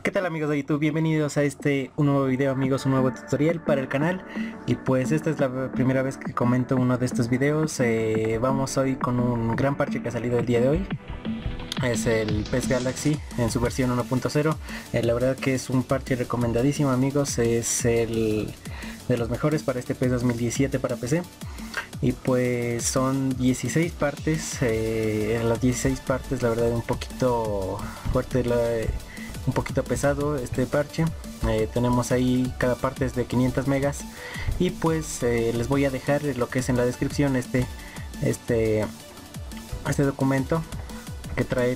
¿Qué tal amigos de YouTube? Bienvenidos a un nuevo video amigos, un nuevo tutorial para el canal. Y pues esta es la primera vez que comento uno de estos videos. Vamos hoy con un gran parche que ha salido el día de hoy. Es el PES Galaxy en su versión 1.0. La verdad que es un parche recomendadísimo amigos. Es el de los mejores para este PES 2017 para PC. Y pues son 16 partes. Las 16 partes la verdad un poquito fuerte, un poquito pesado este parche. Tenemos ahí cada parte es de 500 megas. Y pues les voy a dejar lo que es en la descripción este documento que trae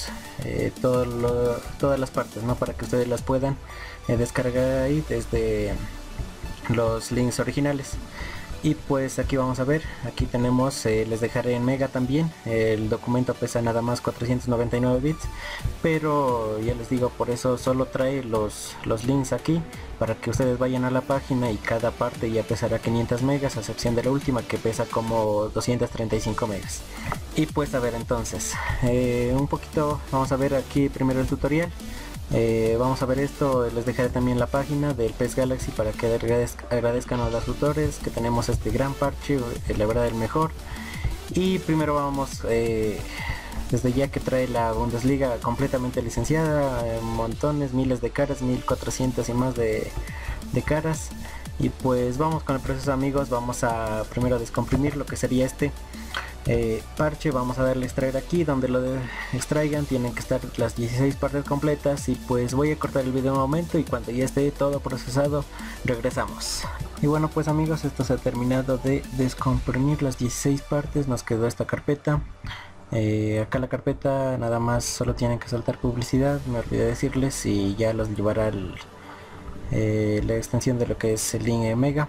todas las partes, ¿no? Para que ustedes las puedan descargar ahí desde los links originales. Y pues aquí vamos a ver, aquí tenemos, les dejaré en mega también. El documento pesa nada más 499 bits, pero ya les digo, por eso solo trae los links aquí para que ustedes vayan a la página, y cada parte ya pesará 500 megas a excepción de la última que pesa como 235 megas. Y pues a ver, entonces un poquito vamos a ver aquí primero el tutorial. Vamos a ver esto, les dejaré también la página del PES Galaxy para que agradezcan a los tutores que tenemos este gran parche, la verdad el mejor. Y primero vamos desde ya que trae la Bundesliga completamente licenciada, montones, miles de caras, 1400 y más de caras. Y pues vamos con el proceso amigos. Vamos a primero descomprimir lo que sería este parche. Vamos a darle extraer aquí, donde lo extraigan tienen que estar las 16 partes completas. Y pues voy a cortar el video un momento, y cuando ya esté todo procesado regresamos. Y bueno pues amigos, esto se ha terminado de descomprimir las 16 partes. Nos quedó esta carpeta. Acá la carpeta nada más solo tienen que saltar publicidad, me olvidé decirles, y ya los llevará la extensión de lo que es el link mega.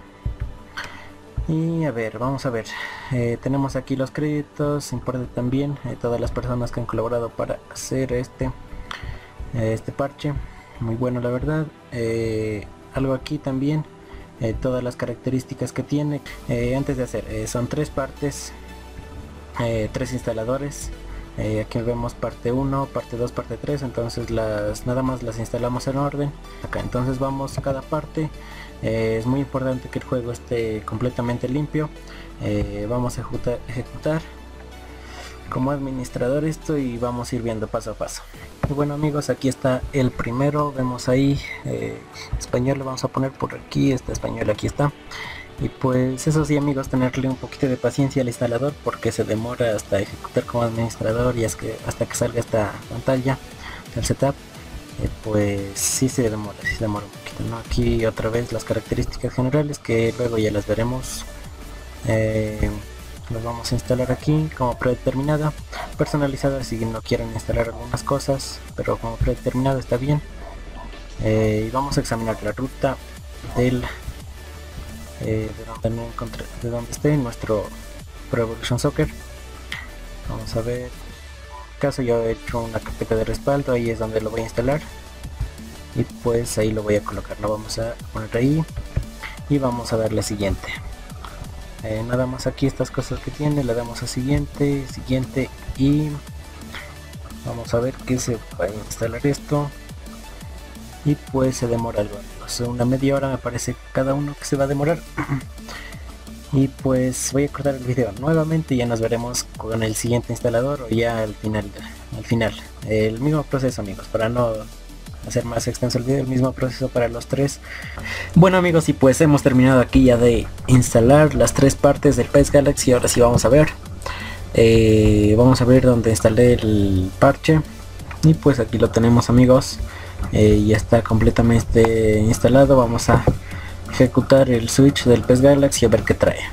Y a ver, vamos a ver, tenemos aquí los créditos, importa también todas las personas que han colaborado para hacer este parche, muy bueno la verdad. Algo aquí también, todas las características que tiene. Antes de hacer, son tres partes, tres instaladores. Aquí vemos parte 1, parte 2, parte 3, entonces nada más las instalamos en orden acá. Entonces vamos a cada parte. Es muy importante que el juego esté completamente limpio. Vamos a ejecutar como administrador esto, y vamos a ir viendo paso a paso. Y bueno amigos, aquí está el primero, vemos ahí español, lo vamos a poner por aquí, este español aquí está. Y pues eso sí amigos, tenerle un poquito de paciencia al instalador, porque se demora hasta ejecutar como administrador, y es que hasta que salga esta pantalla del setup, pues sí se demora un poquito, ¿no? Aquí otra vez las características generales, que luego ya las veremos. Las vamos a instalar aquí como predeterminada, personalizada si no quieren instalar algunas cosas, pero como predeterminada está bien. Y vamos a examinar la ruta de donde esté nuestro Pro Evolution Soccer. Vamos a ver, en este caso yo he hecho una carpeta de respaldo, ahí es donde lo voy a instalar, y pues ahí lo voy a colocar, lo vamos a poner ahí y vamos a darle siguiente. Nada más aquí estas cosas que tiene, le damos a siguiente, y vamos a ver que se va a instalar esto. Y pues se demora algo, una media hora me parece cada uno que se va a demorar. Y pues voy a cortar el video nuevamente y ya nos veremos con el siguiente instalador, o ya al final. El mismo proceso amigos, para no hacer más extenso el video, el mismo proceso para los tres. Bueno amigos, y pues hemos terminado aquí ya de instalar las tres partes del PES Galaxy. Ahora sí vamos a ver donde instalé el parche, y pues aquí lo tenemos amigos. Ya está completamente instalado. Vamos a ejecutar el switch del PES Galaxy a ver qué trae.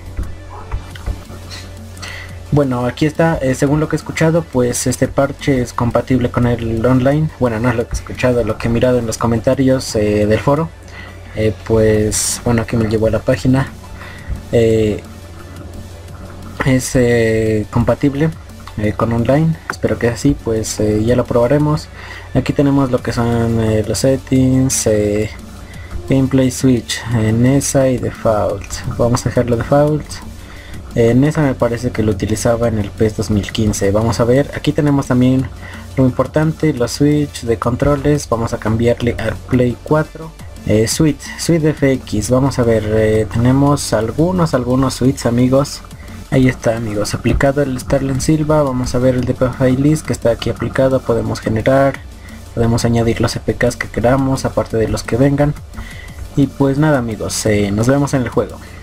Bueno, aquí está, según lo que he escuchado, pues este parche es compatible con el online. Bueno, no es lo que he escuchado, lo que he mirado en los comentarios del foro. Pues bueno, aquí me llevó a la página. Es compatible con online, espero que así, pues ya lo probaremos. Aquí tenemos lo que son los settings, gameplay switch, NESA y default. Vamos a dejarlo default. NESA me parece que lo utilizaba en el PES 2015. Vamos a ver, aquí tenemos también Lo importante, los switch de controles, vamos a cambiarle al Play 4. Suite FX, vamos a ver, tenemos algunos suites, amigos. Ahí está, amigos, aplicado el Starlink Silva. Vamos a ver el DPI list que está aquí aplicado. Podemos generar, podemos añadir los EPKs que queramos, aparte de los que vengan. Y pues nada, amigos, nos vemos en el juego.